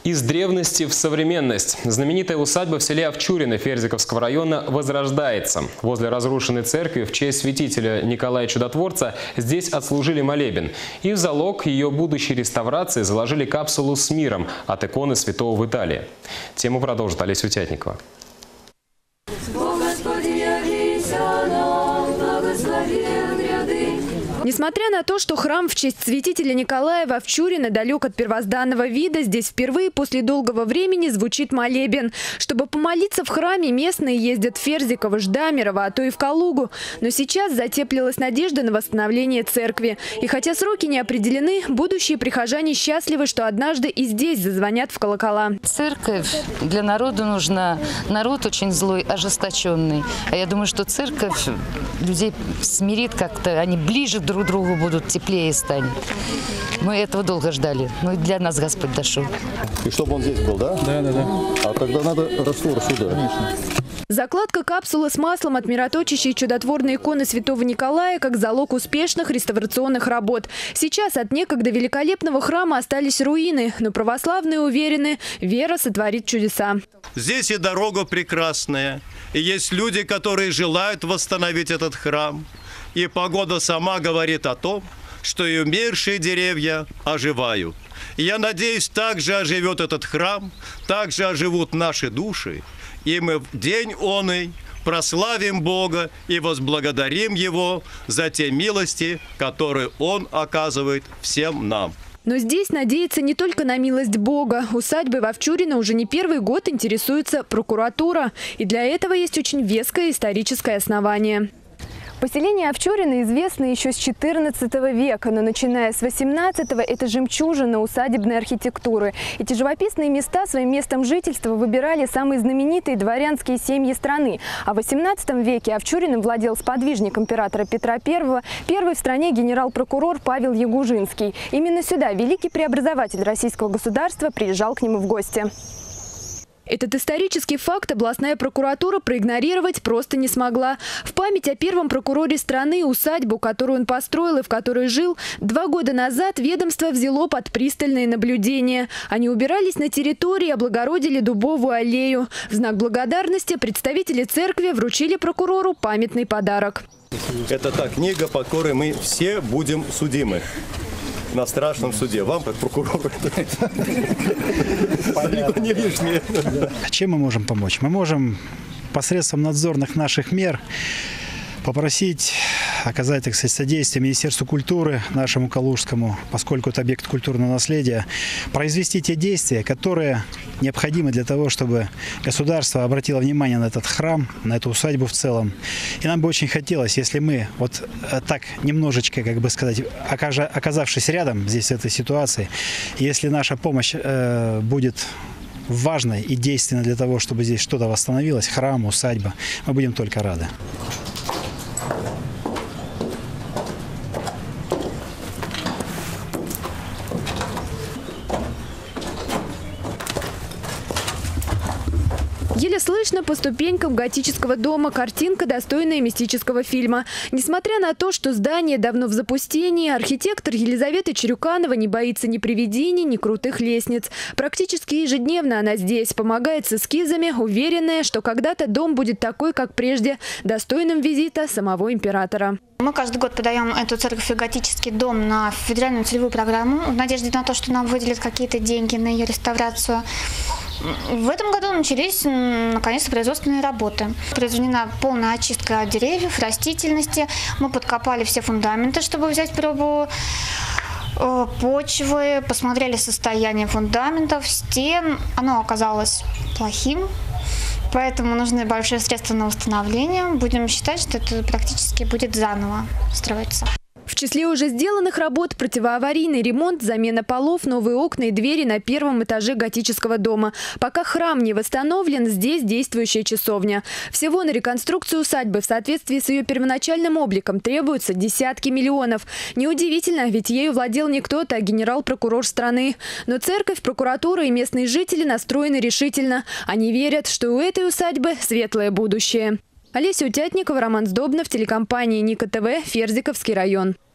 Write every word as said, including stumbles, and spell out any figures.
Из древности в современность. Знаменитая усадьба в селе Овчурино Ферзиковского района возрождается. Возле разрушенной церкви в честь святителя Николая Чудотворца здесь отслужили молебен. И в залог ее будущей реставрации заложили капсулу с миром от иконы святого в Италии. Тему продолжит Олеся Утятникова. Несмотря на то, что храм в честь святителя Николая в Овчурино далек от первозданного вида, здесь впервые после долгого времени звучит молебен. Чтобы помолиться в храме, местные ездят в Ферзиково, Ждамерово, а то и в Калугу. Но сейчас затеплилась надежда на восстановление церкви. И хотя сроки не определены, будущие прихожане счастливы, что однажды и здесь зазвонят в колокола. Церковь для народа нужна. Народ очень злой, ожесточенный. А я думаю, что церковь людей смирит как-то, они ближе друг друг другу будут, теплее станет. Мы этого долго ждали. Но и для нас Господь дошел. И чтобы он здесь был, да? Да, да, да. А тогда надо раствор сюда. Конечно. Закладка капсулы с маслом от мироточащей чудотворной иконы святого Николая как залог успешных реставрационных работ. Сейчас от некогда великолепного храма остались руины, но православные уверены, вера сотворит чудеса. Здесь и дорога прекрасная, и есть люди, которые желают восстановить этот храм. И погода сама говорит о том, что и умершие деревья оживают. И я надеюсь, также оживет этот храм, также оживут наши души. И мы в день оный прославим Бога и возблагодарим Его за те милости, которые Он оказывает всем нам. Но здесь надеяться не только на милость Бога. Усадьбой в Овчурино уже не первый год интересуется прокуратура. И для этого есть очень веское историческое основание. Поселение Овчурино известно еще с четырнадцатого века, но начиная с восемнадцатого это жемчужина усадебной архитектуры. Эти живописные места своим местом жительства выбирали самые знаменитые дворянские семьи страны. А в восемнадцатом веке Овчуриным владел сподвижник императора Петра Первого, первый в стране генерал-прокурор Павел Ягужинский. Именно сюда великий преобразователь российского государства приезжал к нему в гости. Этот исторический факт областная прокуратура проигнорировать просто не смогла. В память о первом прокуроре страны усадьбу, которую он построил и в которой жил, два года назад ведомство взяло под пристальное наблюдение. Они убирались на территории и облагородили дубовую аллею. В знак благодарности представители церкви вручили прокурору памятный подарок. Это та книга, по которой мы все будем судимы. На страшном суде. Вам, как прокурору, далеко не лишнее. Чем мы можем помочь? Мы можем посредством надзорных наших мер попросить оказать, так сказать, содействие Министерству культуры, нашему калужскому, поскольку это объект культурного наследия, произвести те действия, которые необходимы для того, чтобы государство обратило внимание на этот храм, на эту усадьбу в целом. И нам бы очень хотелось, если мы вот так немножечко, как бы сказать, оказавшись рядом здесь в этой ситуации, если наша помощь э, будет важной и действенной для того, чтобы здесь что-то восстановилось, храм, усадьба, мы будем только рады. Еле слышно по ступенькам готического дома картинка, достойная мистического фильма. Несмотря на то, что здание давно в запустении, архитектор Елизавета Чарюканова не боится ни привидений, ни крутых лестниц. Практически ежедневно она здесь помогает с эскизами, уверенная, что когда-то дом будет такой, как прежде, достойным визита самого императора. Мы каждый год подаем эту церковь и готический дом на федеральную целевую программу в надежде на то, что нам выделят какие-то деньги на ее реставрацию. В этом году начались, наконец-то, производственные работы. Произведена полная очистка деревьев, растительности. Мы подкопали все фундаменты, чтобы взять пробу почвы, посмотрели состояние фундаментов, стен. Оно оказалось плохим, поэтому нужны большие средства на восстановление. Будем считать, что это практически будет заново строиться. В числе уже сделанных работ противоаварийный ремонт, замена полов, новые окна и двери на первом этаже готического дома. Пока храм не восстановлен, здесь действующая часовня. Всего на реконструкцию усадьбы в соответствии с ее первоначальным обликом требуются десятки миллионов. Неудивительно, ведь ею владел не кто-то, а генерал-прокурор страны. Но церковь, прокуратура и местные жители настроены решительно. Они верят, что у этой усадьбы светлое будущее. Олеся Утятникова, Роман Сдобнов, телекомпания Ника ТВ, Ферзиковский район.